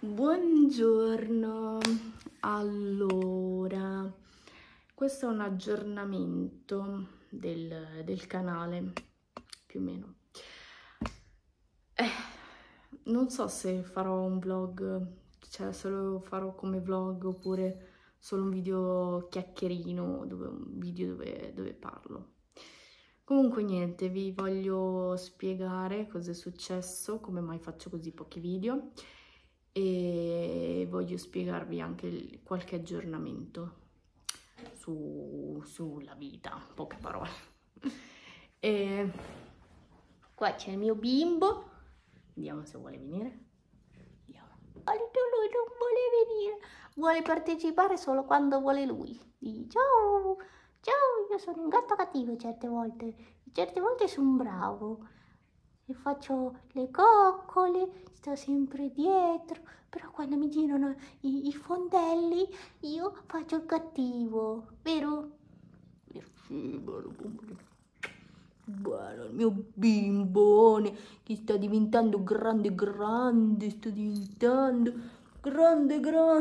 Buongiorno, allora, questo è un aggiornamento del canale, più o meno. Non so se farò un vlog, cioè se lo farò come vlog oppure solo un video chiacchierino, un video dove parlo. Comunque niente, vi voglio spiegare cosa è successo, come mai faccio così pochi video e voglio spiegarvi anche qualche aggiornamento sulla vita, in poche parole. E qua c'è il mio bimbo, vediamo se vuole venire. Vediamo. Lui non vuole venire, vuole partecipare solo quando vuole lui. Dice ciao, ciao, io sono un gatto cattivo certe volte sono bravo. E faccio le coccole, sto sempre dietro, però quando mi girano i fondelli io faccio il cattivo, vero? Sì, buono, il mio bimbone che sta diventando grande, sta diventando grande.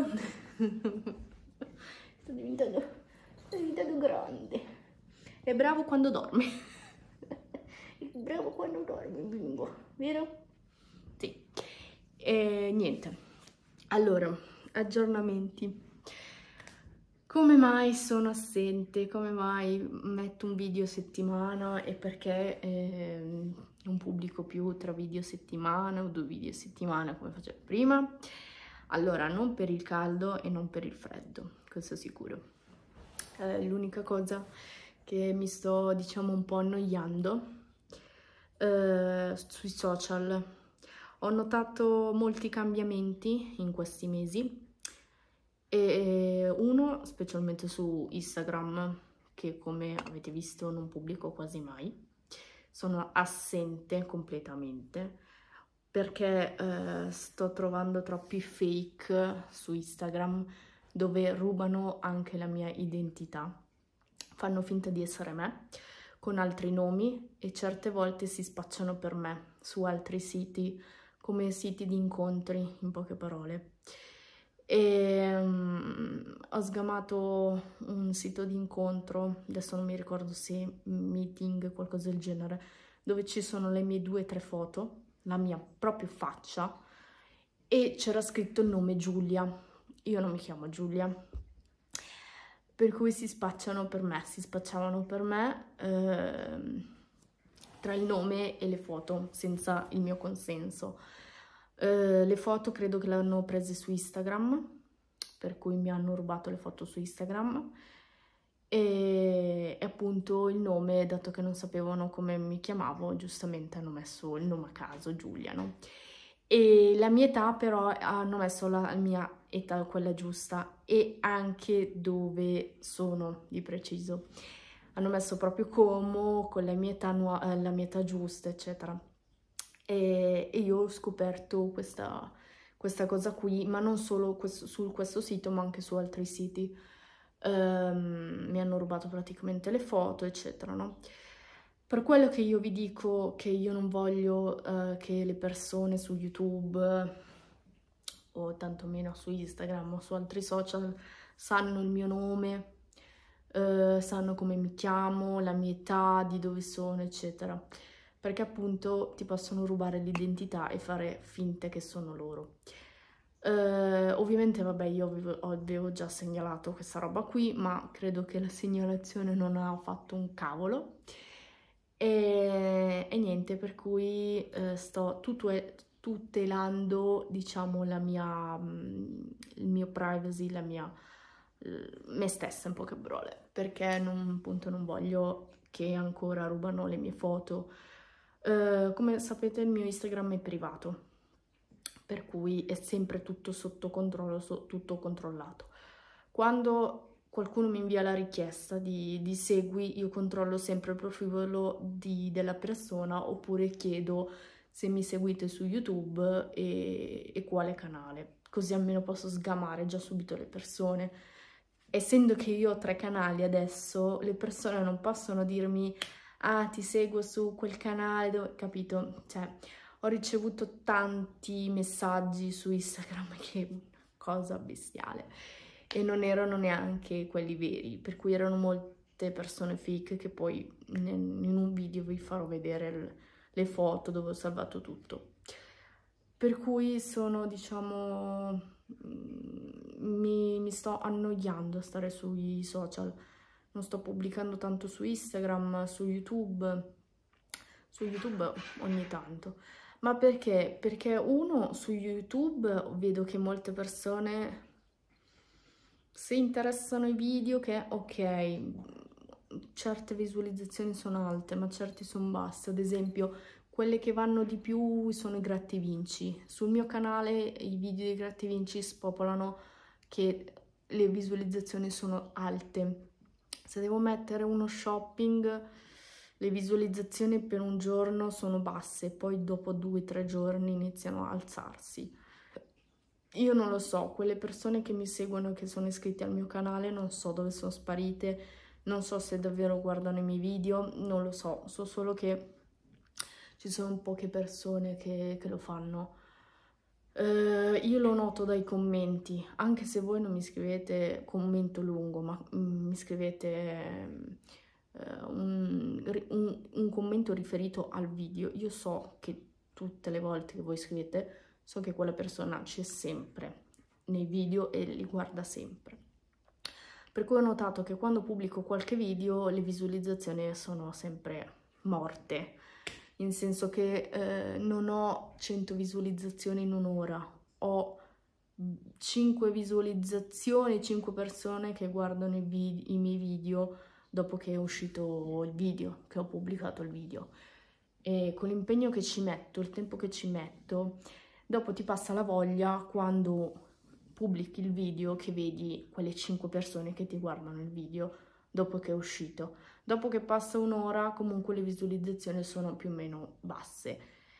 sta diventando grande. È bravo quando dorme. Bravo quando dorme il bimbo, vero? Sì. E niente. Allora, aggiornamenti. Come mai sono assente? Come mai metto un video a settimana e perché non pubblico più 3 video a settimana o 2 video a settimana come facevo prima? Allora, non per il caldo e non per il freddo, questo è sicuro. L'unica cosa che mi sto, diciamo, un po' annoiando sui social. Ho notato molti cambiamenti in questi mesi e uno specialmente su Instagram, che come avete visto non pubblico quasi mai. Sono assente completamente perché sto trovando troppi fake su Instagram dove rubano anche la mia identità, fanno finta di essere me con altri nomi e certe volte si spacciano per me su altri siti, come siti di incontri, in poche parole. E ho sgamato un sito di incontro, adesso non mi ricordo se Meeting o qualcosa del genere, dove ci sono le mie 2 o 3 foto, la mia proprio faccia, e c'era scritto il nome Giulia. Io non mi chiamo Giulia, per cui si spacciavano per me tra il nome e le foto, senza il mio consenso. Le foto credo che le hanno prese su Instagram, per cui mi hanno rubato le foto su Instagram, e appunto il nome, dato che non sapevano come mi chiamavo, giustamente hanno messo il nome a caso, Giulia, no? E la mia età però hanno messo la mia età, quella giusta, e anche dove sono di preciso. Hanno messo proprio Como, con la mia età giusta, eccetera. E io ho scoperto questa cosa qui, ma non solo su questo sito, ma anche su altri siti. Mi hanno rubato praticamente le foto, eccetera, no? Per quello che io vi dico che io non voglio che le persone su YouTube o tantomeno su Instagram o su altri social sanno il mio nome, sanno come mi chiamo, la mia età, di dove sono, eccetera. Perché appunto ti possono rubare l'identità e fare finte che sono loro. Ovviamente, vabbè, io avevo già segnalato questa roba qui, ma credo che la segnalazione non ha fatto un cavolo. E niente, per cui sto tutelando, diciamo, il mio privacy, me stessa, in poche parole, perché appunto non voglio che ancora rubano le mie foto. Come sapete il mio Instagram è privato, per cui è sempre tutto sotto controllo, tutto controllato. Quando qualcuno mi invia la richiesta di segui, io controllo sempre il profilo della persona oppure chiedo se mi seguite su YouTube e quale canale, così almeno posso sgamare già subito le persone. Essendo che io ho 3 canali adesso, le persone non possono dirmi ah, ti seguo su quel canale, capito? Cioè, Ho ricevuto tanti messaggi su Instagram che è una cosa bestiale e non erano neanche quelli veri, per cui erano molte persone fake che poi in un video vi farò vedere le foto dove ho salvato tutto. Per cui sono, diciamo, mi sto annoiando a stare sui social. Non sto pubblicando tanto su Instagram, su YouTube ogni tanto. Ma perché? Perché uno, su YouTube vedo che molte persone si interessano ai video che, ok, certe visualizzazioni sono alte, ma certe sono basse. Ad esempio, quelle che vanno di più sono i Gratta e Vinci. Sul mio canale i video dei Gratta e Vinci spopolano che le visualizzazioni sono alte. Se devo mettere uno shopping, le visualizzazioni per un giorno sono basse, poi dopo 2-3 giorni iniziano a alzarsi. Io non lo so, quelle persone che mi seguono e che sono iscritte al mio canale non so dove sono sparite, non so se davvero guardano i miei video, non lo so, so solo che ci sono poche persone che lo fanno. Io lo noto dai commenti, anche se voi non mi scrivete commento lungo, ma mi scrivete un commento riferito al video. Io so che tutte le volte che voi scrivete, so che quella persona c'è sempre nei video e li guarda sempre. Per cui ho notato che quando pubblico qualche video le visualizzazioni sono sempre morte. In senso che non ho 100 visualizzazioni in un'ora, ho 5 visualizzazioni, 5 persone che guardano i miei video dopo che è uscito il video, che ho pubblicato il video. E con l'impegno che ci metto, il tempo che ci metto, dopo ti passa la voglia quando pubblichi il video che vedi quelle 5 persone che ti guardano il video dopo che è uscito. Dopo che passa un'ora comunque le visualizzazioni sono più o meno basse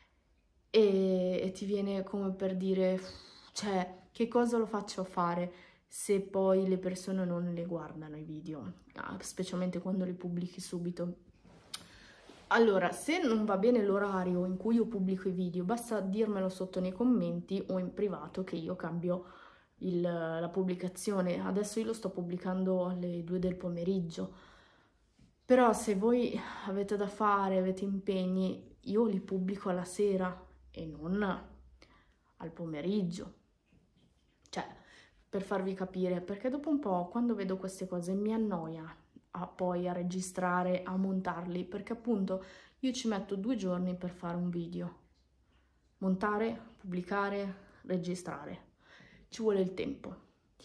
e ti viene come per dire, cioè, che cosa lo faccio fare se poi le persone non le guardano i video, specialmente quando li pubblichi subito. Allora, se non va bene l'orario in cui io pubblico i video, basta dirmelo sotto nei commenti o in privato che io cambio la pubblicazione. Adesso io lo sto pubblicando alle 2 del pomeriggio. Però se voi avete da fare, avete impegni, io li pubblico alla sera e non al pomeriggio. Cioè, per farvi capire, perché dopo un po', quando vedo queste cose, mi annoia poi a registrare, a montarli, perché appunto io ci metto 2 giorni per fare un video. Montare, pubblicare, registrare. Ci vuole il tempo.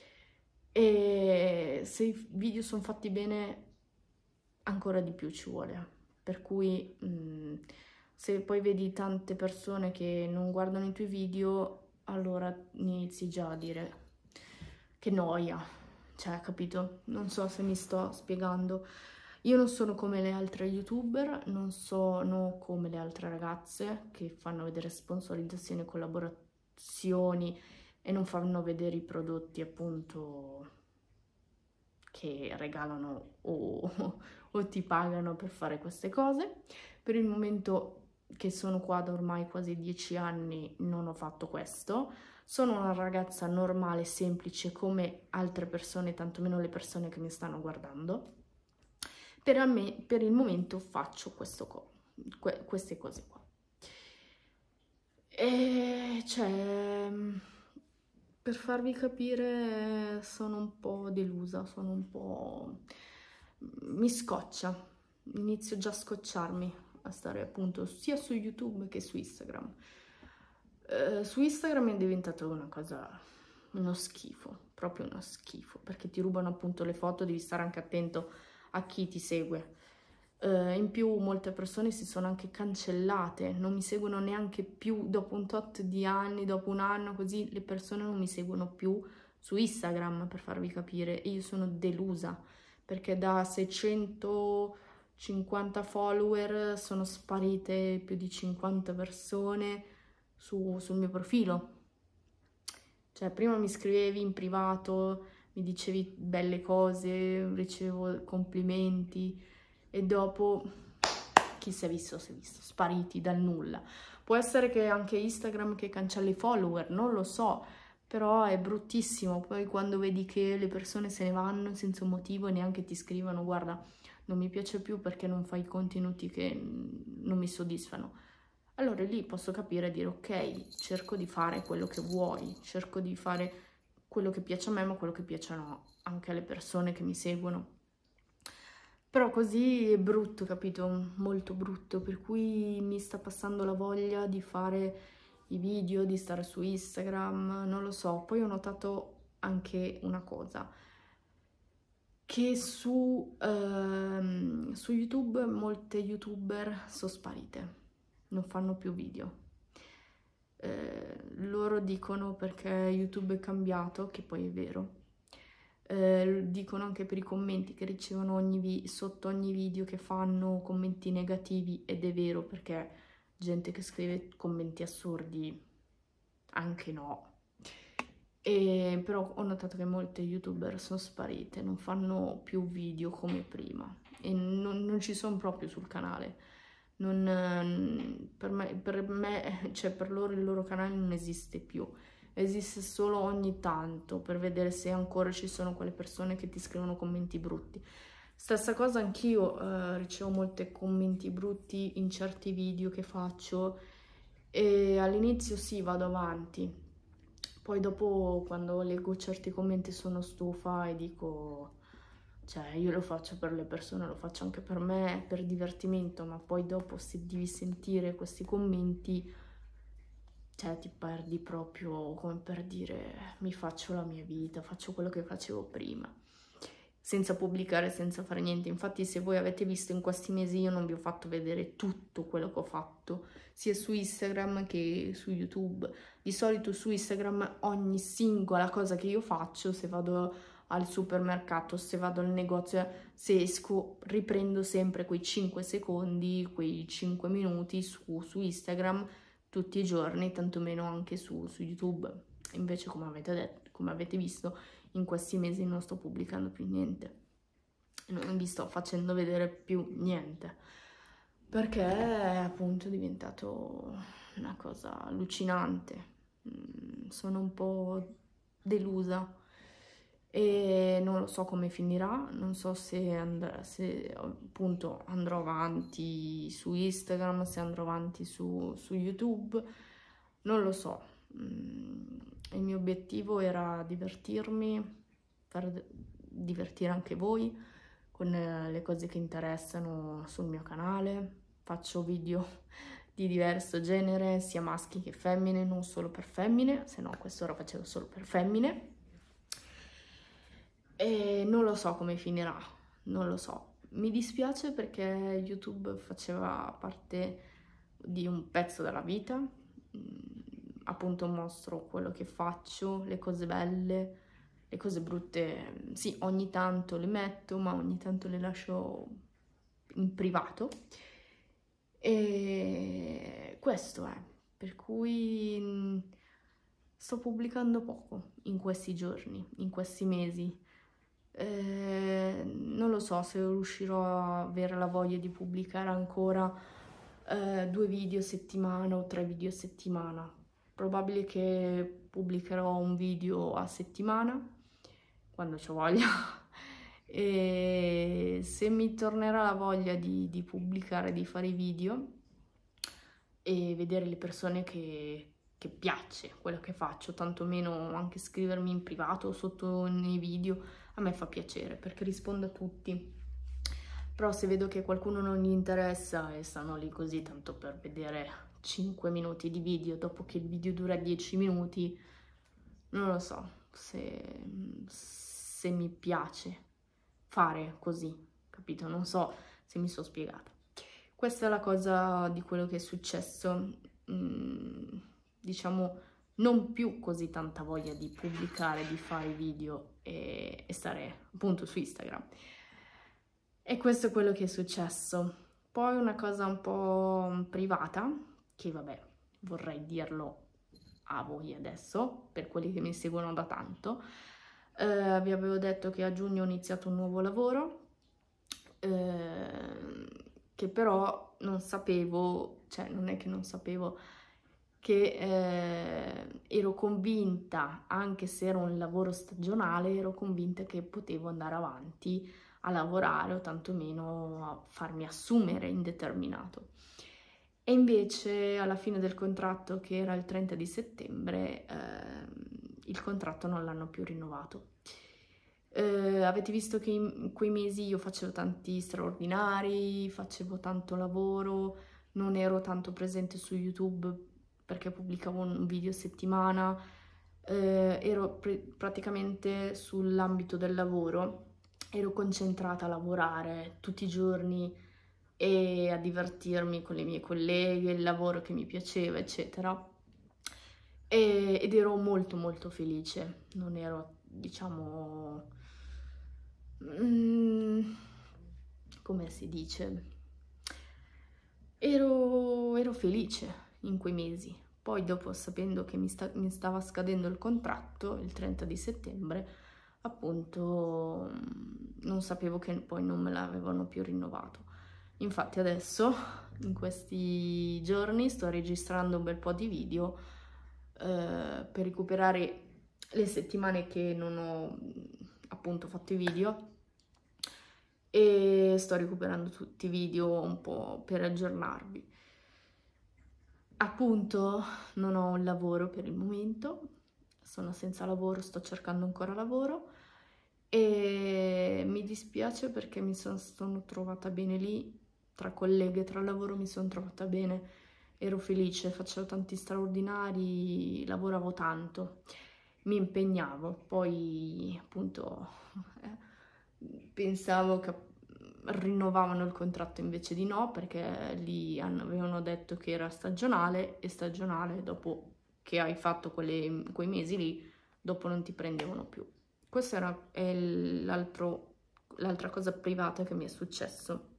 E se i video sono fatti bene, ancora di più ci vuole, per cui se poi vedi tante persone che non guardano i tuoi video, allora inizi già a dire che noia, cioè, capito? Non so se mi sto spiegando. Io non sono come le altre youtuber, non sono come le altre ragazze che fanno vedere sponsorizzazioni e collaborazioni e non fanno vedere i prodotti appunto che regalano o ti pagano per fare queste cose. Per il momento che sono qua da ormai quasi 10 anni non ho fatto questo. Sono una ragazza normale, semplice come altre persone, tantomeno le persone che mi stanno guardando. Per il momento faccio queste cose qua. E cioè, per farvi capire, sono un po' delusa, sono un po'... mi scoccia, inizio già a scocciarmi a stare appunto sia su YouTube che su Instagram. Su Instagram è diventata una cosa, uno schifo, proprio uno schifo, perché ti rubano appunto le foto, devi stare anche attento a chi ti segue. In più molte persone si sono anche cancellate, non mi seguono neanche più dopo un tot di anni, dopo un anno così le persone non mi seguono più su Instagram, per farvi capire, e io sono delusa perché da 650 follower sono sparite più di 50 persone sul mio profilo. Cioè prima mi scrivevi in privato, mi dicevi belle cose, ricevevo complimenti e dopo chi si è visto, spariti dal nulla. Può essere che anche Instagram che cancella i follower, non lo so, però è bruttissimo. Poi quando vedi che le persone se ne vanno senza un motivo e neanche ti scrivono, guarda, non mi piace più perché non fai contenuti che non mi soddisfano. Allora lì posso capire e dire ok, cerco di fare quello che vuoi, cerco di fare quello che piace a me, ma quello che piacciono anche alle persone che mi seguono. Però così è brutto, capito? Molto brutto, per cui mi sta passando la voglia di fare i video, di stare su Instagram, non lo so. Poi ho notato anche una cosa, che su YouTube molte youtuber sono sparite, non fanno più video. Loro dicono perché YouTube è cambiato, che poi è vero. Dicono anche per i commenti che ricevono sotto ogni video che fanno, commenti negativi, ed è vero, perché gente che scrive commenti assurdi, anche no. Però ho notato che molte youtuber sono sparite, non fanno più video come prima e non ci sono proprio sul canale. Per me, cioè per loro il loro canale non esiste più. Esiste solo ogni tanto per vedere se ancora ci sono quelle persone che ti scrivono commenti brutti. Stessa cosa anch'io, ricevo molti commenti brutti in certi video che faccio e all'inizio sì, vado avanti. Poi dopo, quando leggo certi commenti, sono stufa e dico, cioè io lo faccio per le persone, lo faccio anche per me, per divertimento, ma poi dopo se devi sentire questi commenti, cioè ti perdi proprio, come per dire, mi faccio la mia vita, faccio quello che facevo prima, senza pubblicare, senza fare niente. Infatti se voi avete visto in questi mesi io non vi ho fatto vedere tutto quello che ho fatto, sia su Instagram che su YouTube. Di solito su Instagram ogni singola cosa che io faccio, se vado al supermercato, se vado al negozio, se esco, riprendo sempre quei 5 secondi, quei 5 minuti su Instagram tutti i giorni, tantomeno anche su YouTube. Invece, come avete detto, come avete visto, in questi mesi non sto pubblicando più niente, non vi sto facendo vedere più niente, perché appunto è diventato una cosa allucinante. Sono un po' delusa e non lo so come finirà, non so se appunto andrò avanti su Instagram, se andrò avanti su YouTube, non lo so. Il mio obiettivo era divertirmi, far divertire anche voi con le cose che interessano sul mio canale. Faccio video di diverso genere, sia maschi che femmine, non solo per femmine, se no quest'ora facevo solo per femmine. E non lo so come finirà, non lo so. Mi dispiace perché YouTube faceva parte di un pezzo della vita. Appunto mostro quello che faccio, le cose belle, le cose brutte, sì, ogni tanto le metto, ma ogni tanto le lascio in privato. E questo è, per cui sto pubblicando poco in questi giorni, in questi mesi. Non lo so se riuscirò a avere la voglia di pubblicare ancora 2 video a settimana o 3 video a settimana. Probabile che pubblicherò un video a settimana, quando c'ho voglia. E se mi tornerà la voglia di pubblicare, di fare i video e vedere le persone che piace quello che faccio, tantomeno anche scrivermi in privato sotto nei video, a me fa piacere perché rispondo a tutti. Però se vedo che qualcuno non gli interessa e stanno lì così tanto per vedere 5 minuti di video dopo che il video dura 10 minuti, non lo so se mi piace fare così, capito? Non so se mi sono spiegata. Questa è la cosa di quello che è successo. Diciamo, non più così tanta voglia di pubblicare, di fare video e stare appunto su Instagram. E questo è quello che è successo. Poi una cosa un po' privata, che vabbè, vorrei dirlo a voi adesso, per quelli che mi seguono da tanto. Vi avevo detto che a giugno ho iniziato un nuovo lavoro, che però non sapevo, cioè non è che non sapevo, che ero convinta, anche se era un lavoro stagionale, ero convinta che potevo andare avanti a lavorare o tantomeno a farmi assumere indeterminato. E invece alla fine del contratto, che era il 30 di settembre, il contratto non l'hanno più rinnovato. Avete visto che in quei mesi io facevo tanti straordinari, facevo tanto lavoro, non ero tanto presente su YouTube perché pubblicavo un video a settimana, ero praticamente sull'ambito del lavoro, ero concentrata a lavorare tutti i giorni e a divertirmi con le mie colleghe, il lavoro che mi piaceva, eccetera. Ed ero molto molto felice, non ero, diciamo, come si dice, ero felice in quei mesi. Poi dopo, sapendo che mi stava scadendo il contratto, il 30 di settembre, appunto, non sapevo che poi non me l'avevano più rinnovato. Infatti adesso, in questi giorni, sto registrando un bel po' di video per recuperare le settimane che non ho appunto fatto i video, e sto recuperando tutti i video un po' per aggiornarvi. Appunto non ho un lavoro per il momento, sono senza lavoro, sto cercando ancora lavoro e mi dispiace perché mi sono trovata bene lì, tra colleghe, tra lavoro mi sono trovata bene, ero felice, facevo tanti straordinari, lavoravo tanto, mi impegnavo, poi appunto pensavo che rinnovavano il contratto, invece di no, perché lì avevano detto che era stagionale, e stagionale dopo che hai fatto quei mesi lì, dopo non ti prendevano più. Questa è l'altra cosa privata che mi è successo.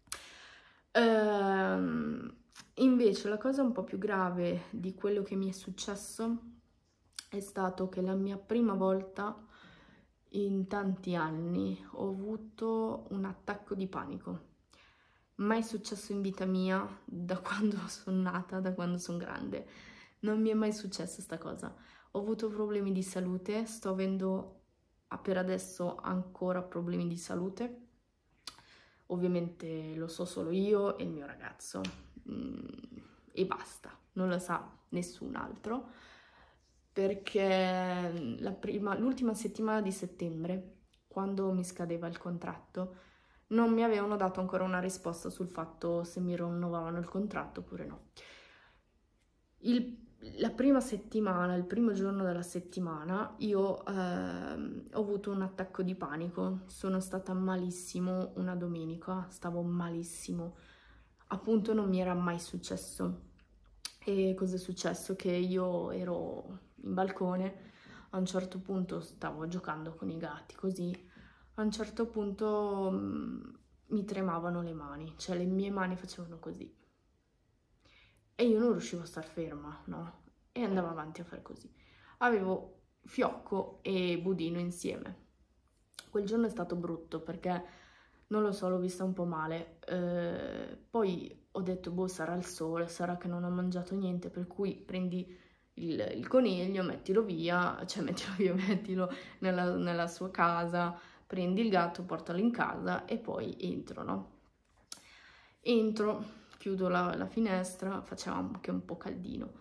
Invece la cosa un po' più grave di quello che mi è successo è stato che la mia prima volta in tanti anni ho avuto un attacco di panico. Mai successo in vita mia, da quando sono nata, da quando sono grande. Non mi è mai successa sta cosa. Ho avuto problemi di salute, sto avendo per adesso ancora problemi di salute. Ovviamente lo so solo io e il mio ragazzo. E basta, non lo sa nessun altro. Perché l'ultima settimana di settembre, quando mi scadeva il contratto, non mi avevano dato ancora una risposta sul fatto se mi rinnovavano il contratto oppure no. La prima settimana, il primo giorno della settimana, io ho avuto un attacco di panico, sono stata malissimo una domenica, stavo malissimo, appunto non mi era mai successo. E cosa è successo? Che io ero in balcone, a un certo punto stavo giocando con i gatti, così, a un certo punto mi tremavano le mani, cioè le mie mani facevano così. E io non riuscivo a star ferma, no? E andavo avanti a fare così. Avevo fiocco e budino insieme. Quel giorno è stato brutto perché, non lo so, l'ho vista un po' male. Poi ho detto, boh, sarà il sole, sarà che non ho mangiato niente, per cui prendi il coniglio, mettilo via, cioè mettilo nella sua casa, prendi il gatto, portalo in casa e poi entro, no? Entro, chiudo la finestra, faceva anche un po' caldino.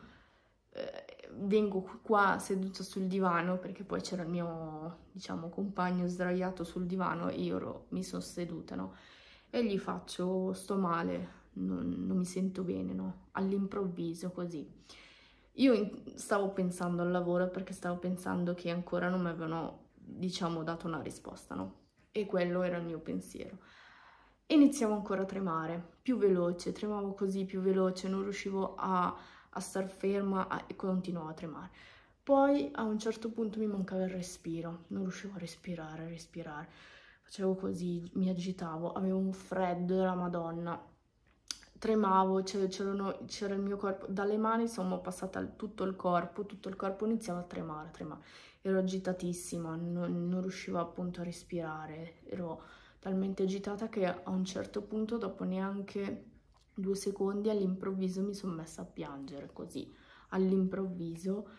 Vengo qua seduta sul divano perché poi c'era il mio, diciamo, compagno sdraiato sul divano e io mi sono seduta, no? E gli faccio, sto male, non mi sento bene, no? All'improvviso così. Io stavo pensando al lavoro perché stavo pensando che ancora non mi avevano, diciamo, dato una risposta, no? E quello era il mio pensiero. E iniziavo ancora a tremare, più veloce, tremavo così, più veloce, non riuscivo a star ferma e continuavo a tremare. Poi a un certo punto mi mancava il respiro, non riuscivo a respirare. Facevo così, mi agitavo, avevo un freddo della Madonna, tremavo, c'era il mio corpo, dalle mani insomma passata tutto il corpo iniziava a tremare. Ero agitatissima, non riuscivo appunto a respirare, ero talmente agitata che a un certo punto, dopo neanche 2 secondi, all'improvviso mi sono messa a piangere così, all'improvviso,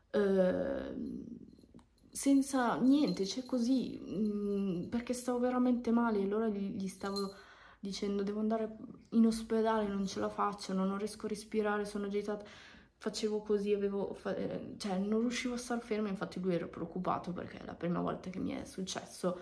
senza niente, cioè così, perché stavo veramente male, allora gli stavo dicendo devo andare in ospedale, non ce la faccio, non riesco a respirare, sono agitata, facevo così, cioè non riuscivo a star ferma, infatti lui era preoccupato perché è la prima volta che mi è successo.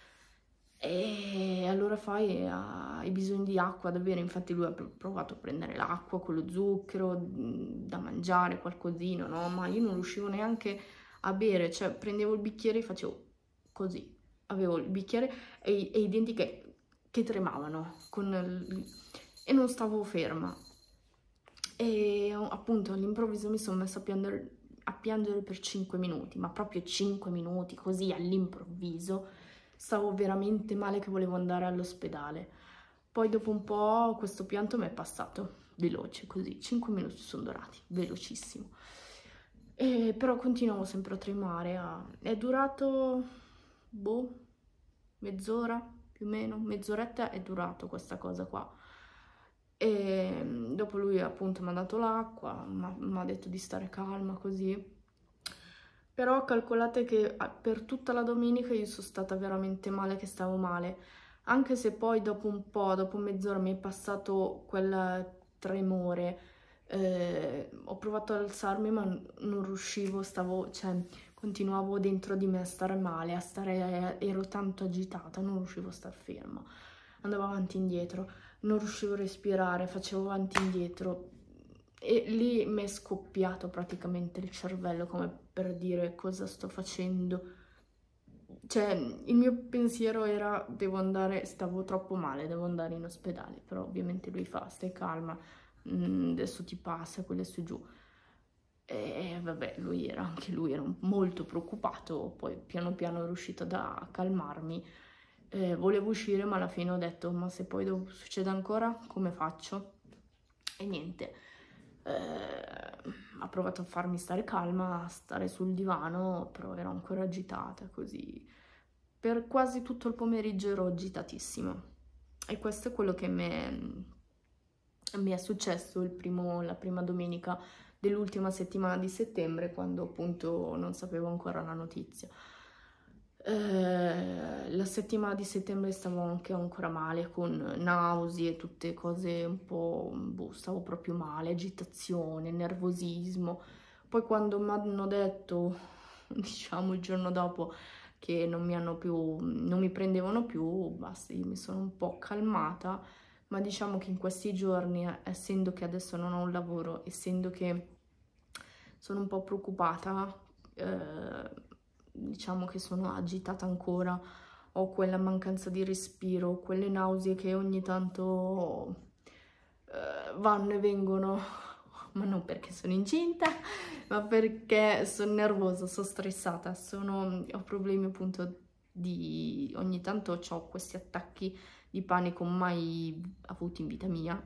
E allora hai bisogno di acqua da bere, infatti lui ha provato a prendere l'acqua con lo zucchero, da mangiare, qualcosina, no? Ma io non riuscivo neanche a bere, cioè prendevo il bicchiere e facevo così, avevo il bicchiere e i denti che tremavano e non stavo ferma. E appunto all'improvviso mi sono messa a piangere per 5 minuti, ma proprio 5 minuti, così all'improvviso. Stavo veramente male che volevo andare all'ospedale. Poi dopo un po' questo pianto mi è passato, veloce così, 5 minuti sono durati, velocissimo. Però continuavo sempre a tremare, è durato, boh, mezz'ora più o meno, mezz'oretta è durato questa cosa qua. E dopo lui appunto mi ha dato l'acqua, mi ha detto di stare calma così. Però calcolate che per tutta la domenica io sono stata veramente male, che stavo male. Anche se poi dopo un po', dopo mezz'ora mi è passato quel tremore. Ho provato ad alzarmi ma non riuscivo, cioè, continuavo dentro di me a stare male, ero tanto agitata, non riuscivo a star ferma. Andavo avanti e indietro, non riuscivo a respirare, facevo avanti e indietro. E lì mi è scoppiato praticamente il cervello, come per dire cosa sto facendo. Cioè, il mio pensiero era, stavo troppo male, devo andare in ospedale. Però ovviamente lui fa, stai calma, adesso ti passa, quello è su giù. E vabbè, anche lui era molto preoccupato, poi piano piano è riuscito a calmarmi. Volevo uscire, ma alla fine ho detto, ma se poi succede ancora, come faccio? E niente. Ha provato a farmi stare calma, a stare sul divano, però ero ancora agitata così. Per quasi tutto il pomeriggio ero agitatissima. E questo è quello che mi è successo la prima domenica dell'ultima settimana di settembre, quando appunto non sapevo ancora la notizia. La settimana di settembre stavo anche ancora male, con nausea, tutte cose un po', boh, stavo proprio male, agitazione, nervosismo. Poi quando mi hanno detto, diciamo il giorno dopo, che non mi prendevano più, basta, io mi sono un po' calmata, ma diciamo che in questi giorni, essendo che adesso non ho un lavoro, essendo che sono un po' preoccupata, diciamo che sono agitata ancora, ho quella mancanza di respiro, quelle nausee che ogni tanto vanno e vengono, ma non perché sono incinta, ma perché sono nervosa, sono stressata, ho problemi appunto ogni tanto ho questi attacchi di panico mai avuti in vita mia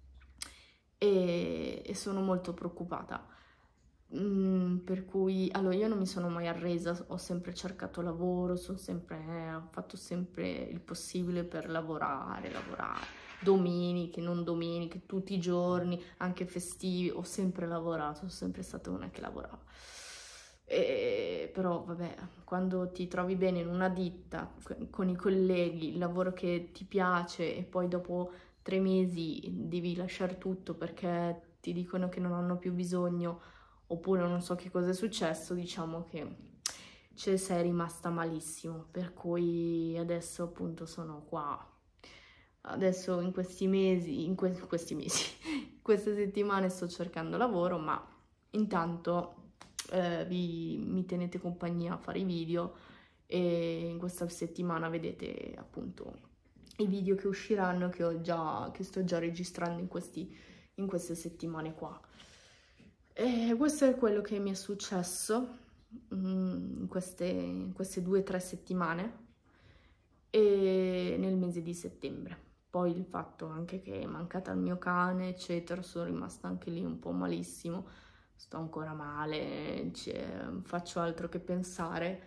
e sono molto preoccupata. Per cui, allora, io non mi sono mai arresa, ho sempre cercato lavoro, ho fatto sempre il possibile per lavorare, domeniche, non domeniche, tutti i giorni, anche festivi, ho sempre lavorato, sono sempre stata una che lavorava. Però, vabbè, quando ti trovi bene in una ditta, con i colleghi, il lavoro che ti piace e poi dopo 3 mesi devi lasciare tutto perché ti dicono che non hanno più bisogno, oppure non so che cosa è successo, diciamo che sei rimasta malissimo, per cui adesso appunto sono qua. Adesso in questi mesi, questi mesi, queste settimane sto cercando lavoro, ma intanto mi tenete compagnia a fare i video e in questa settimana vedete appunto i video che usciranno, che sto già registrando in queste settimane qua. E questo è quello che mi è successo in queste 2 o 3 settimane e nel mese di settembre. Poi il fatto anche che è mancata il mio cane, eccetera, sono rimasta anche lì un po' malissimo, sto ancora male, faccio altro che pensare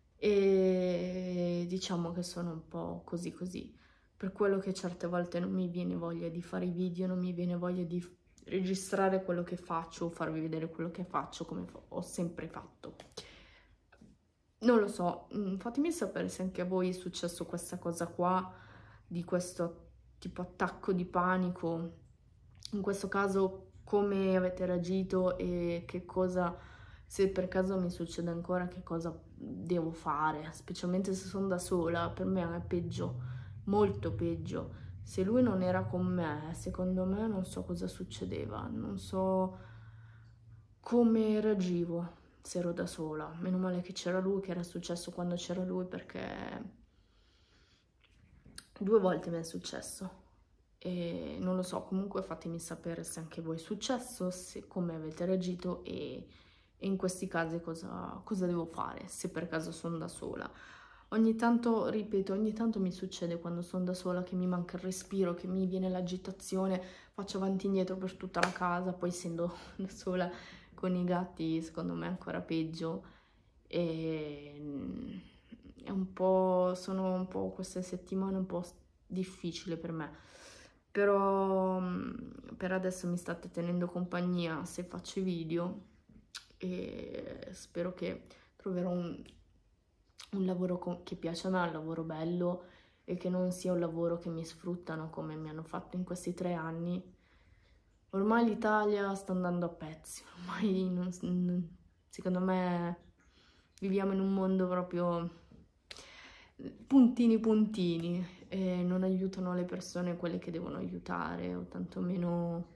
e diciamo che sono un po' così così. Per quello che certe volte non mi viene voglia di fare i video, non mi viene voglia di registrare quello che faccio, farvi vedere quello che faccio come ho sempre fatto. Non lo so, fatemi sapere se anche a voi è successo questa cosa qua, di questo tipo attacco di panico. In questo caso come avete reagito e che cosa, se per caso mi succede ancora, che cosa devo fare, specialmente se sono da sola. Per me è peggio, molto peggio. Se lui non era con me, secondo me non so cosa succedeva, non so come reagivo se ero da sola. Meno male che c'era lui, che era successo quando c'era lui, perché 2 volte mi è successo. E non lo so, comunque fatemi sapere se anche voi è successo, come avete reagito e in questi casi cosa devo fare, se per caso sono da sola. Ogni tanto, ripeto, ogni tanto mi succede quando sono da sola che mi manca il respiro, che mi viene l'agitazione, faccio avanti e indietro per tutta la casa, poi essendo da sola con i gatti secondo me è ancora peggio. E è un po', sono un po' queste settimane un po' difficili per me, però per adesso mi state tenendo compagnia se faccio i video e spero che troverò un lavoro che piace a me, un lavoro bello e che non sia un lavoro che mi sfruttano come mi hanno fatto in questi 3 anni. Ormai l'Italia sta andando a pezzi, ormai secondo me viviamo in un mondo proprio puntini puntini e non aiutano le persone quelle che devono aiutare, o tantomeno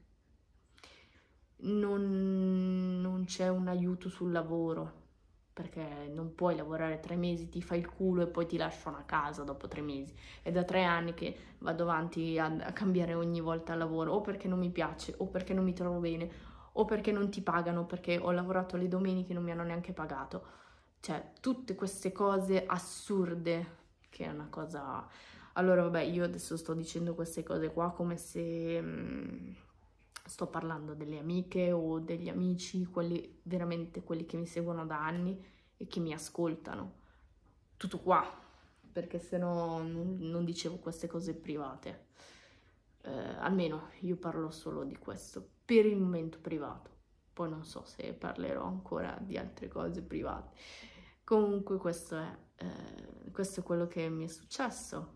non c'è un aiuto sul lavoro, perché non puoi lavorare 3 mesi, ti fai il culo e poi ti lasciano a casa dopo 3 mesi. È da 3 anni che vado avanti a cambiare ogni volta lavoro, o perché non mi piace, o perché non mi trovo bene, o perché non ti pagano, perché ho lavorato le domeniche e non mi hanno neanche pagato. Cioè, tutte queste cose assurde, che è una cosa... Allora, vabbè, io adesso sto dicendo queste cose qua come se sto parlando delle amiche o degli amici, veramente quelli che mi seguono da anni e che mi ascoltano. Tutto qua, perché se no non dicevo queste cose private. Almeno io parlo solo di questo, per il momento privato. Poi non so se parlerò ancora di altre cose private. Comunque questo è quello che mi è successo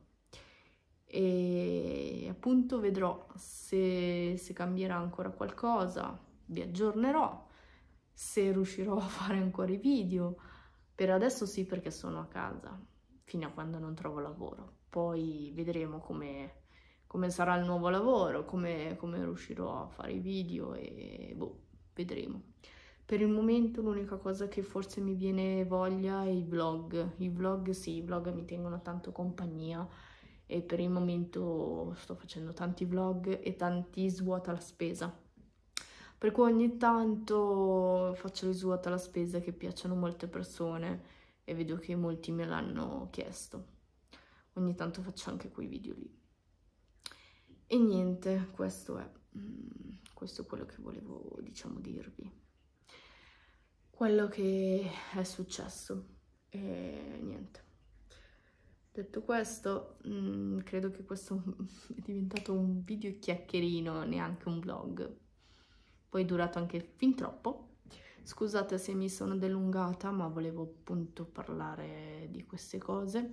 e appunto vedrò se cambierà ancora qualcosa, vi aggiornerò, se riuscirò a fare ancora i video. Per adesso sì, perché sono a casa fino a quando non trovo lavoro, poi vedremo come sarà il nuovo lavoro, come riuscirò a fare i video e boh, vedremo. Per il momento l'unica cosa che forse mi viene voglia è i vlog. I vlog sì, i vlog mi tengono tanto compagnia e per il momento sto facendo tanti vlog e tanti svuota la spesa. Per cui ogni tanto faccio gli svuota la spesa che piacciono a molte persone e vedo che molti me l'hanno chiesto. Ogni tanto faccio anche quei video lì. E niente, questo è quello che volevo, diciamo, dirvi. Quello che è successo e niente. Detto questo, credo che questo è diventato un video chiacchierino, neanche un vlog. Poi è durato anche fin troppo. Scusate se mi sono dilungata, ma volevo appunto parlare di queste cose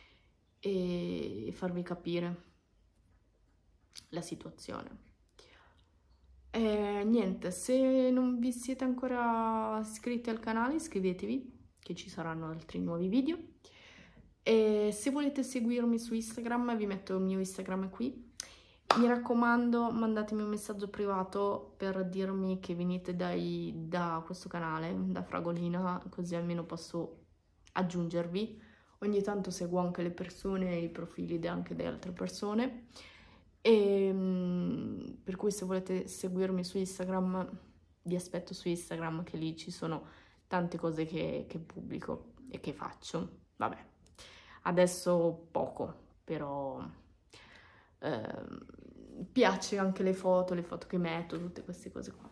e farvi capire la situazione. Niente, se non vi siete ancora iscritti al canale iscrivetevi, che ci saranno altri nuovi video. E se volete seguirmi su Instagram vi metto il mio Instagram qui. Mi raccomando, mandatemi un messaggio privato per dirmi che venite da questo canale, da Fragolina, così almeno posso aggiungervi. Ogni tanto seguo anche le persone e i profili anche di altre persone. E per cui se volete seguirmi su Instagram vi aspetto su Instagram, che lì ci sono tante cose che pubblico e che faccio. Vabbè, adesso poco, però piace anche le foto che metto, tutte queste cose qua.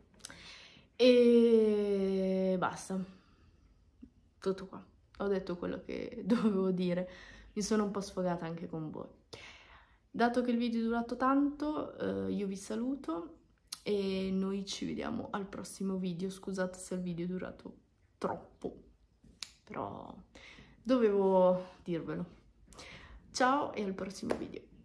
E basta, tutto qua. Ho detto quello che dovevo dire, mi sono un po' sfogata anche con voi. Dato che il video è durato tanto, io vi saluto e noi ci vediamo al prossimo video. Scusate se il video è durato troppo, però dovevo dirvelo. Ciao e al prossimo video.